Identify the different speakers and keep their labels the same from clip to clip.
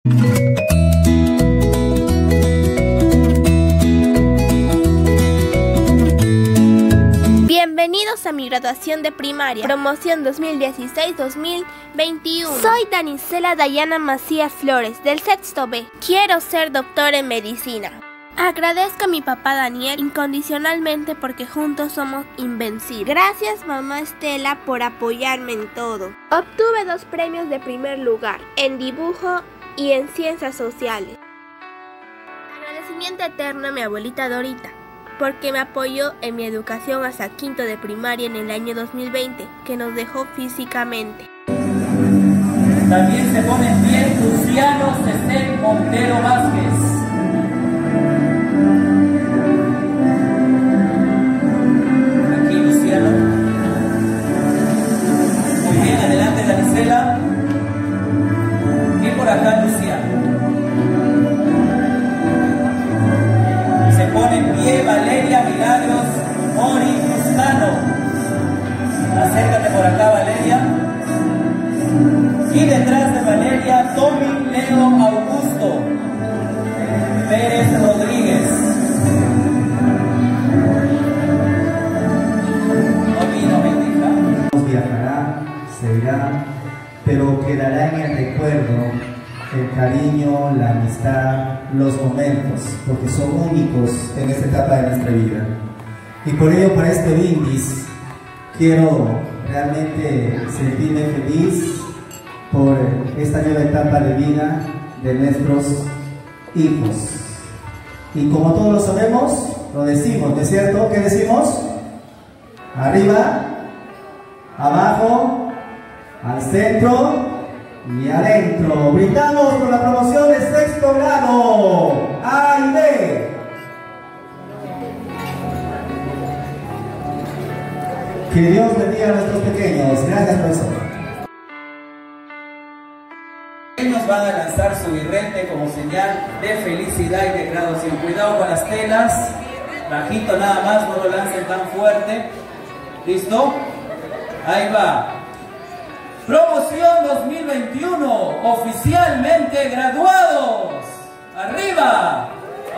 Speaker 1: Bienvenidos a mi graduación de primaria, promoción 2016-2021. Soy Danicela Dayana Macías Flores, del sexto B. Quiero ser doctora en medicina. Agradezco a mi papá Daniel incondicionalmente porque juntos somos invencibles. Gracias mamá Estela por apoyarme en todo. Obtuve 2 premios de primer lugar, en dibujo y en ciencias sociales. Agradecimiento eterno a mi abuelita Dorita, porque me apoyó en mi educación hasta quinto de primaria en el año 2020, que nos dejó físicamente.
Speaker 2: También se pone en pie Luciano Cecel Montero Vázquez. Aquí Luciano. Muy bien, adelante Danicela. Y por acá Luciano. Se pone en pie Valeria Milagros Mori Lozano. Acércate por acá, Valeria. Y detrás de Valeria, Tommy Leo Augusto Pérez Rodríguez. No bendiga.
Speaker 3: Viajará, se irá, pero quedará en el recuerdo el cariño, la amistad, los momentos, porque son únicos en esta etapa de nuestra vida. Y por ello, para este brindis, quiero realmente sentirme feliz por esta nueva etapa de vida de nuestros hijos. Y como todos lo sabemos, lo decimos, ¿no es cierto? ¿Qué decimos? Arriba, abajo, al centro y adentro. Brindamos por la promoción de sexto grado A y B. Que Dios bendiga a nuestros pequeños. Gracias, profesor.
Speaker 2: Nos van a lanzar su birrete como señal de felicidad y de graduación. Cuidado con las telas, bajito nada más, no lo lancen tan fuerte. ¿Listo? Ahí va. Promoción 2021, oficialmente graduados. ¡Arriba!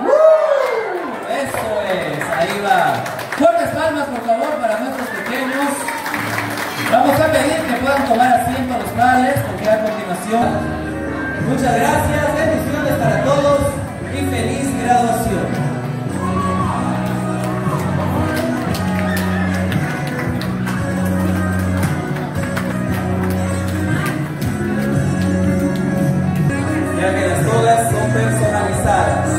Speaker 2: Eso es, ahí va. Fuertes palmas, por favor, para nuestros pequeños. Vamos a pedir que puedan tomar asiento los padres, porque a continuación. Muchas gracias, bendiciones para todos y feliz graduación. Ya que las togas son personalizadas.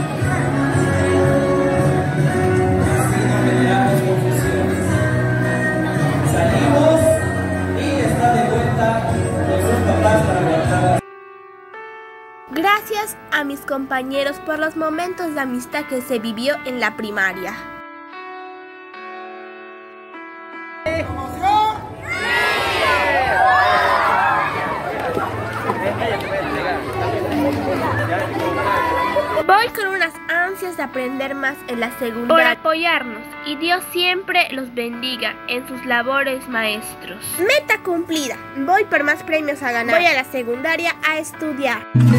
Speaker 2: Así no generamos confusiones. Salimos y está de vuelta con sus papás para guardar.
Speaker 1: Gracias a mis compañeros por los momentos de amistad que se vivió en la primaria. Voy con unas ansias de aprender más en la secundaria. Por apoyarnos y Dios siempre los bendiga en sus labores maestros. Meta cumplida. Voy por más premios a ganar. Voy a la secundaria a estudiar.